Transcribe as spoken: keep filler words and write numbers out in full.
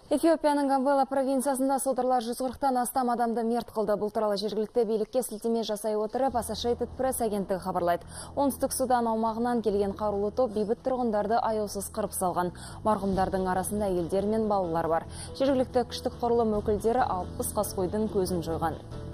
Эфиопияның Гамбела провинциясында содырлар жүз қырықтан астам адамды мерт қылды. Бұл туралы жергілікті билікке сілтеме жасай отырып, Associated Press агенттігі хабарлайды. Оңтүстік Судан аумағынан келген қарулы топ бейбіт тұрғындарды аяусыз қырып салған. Марқұмдардың арасында әйелдер мен балалар бар. Жергілікті күштік құрылым өкілдері алпыс қасқойдың көзін жойған.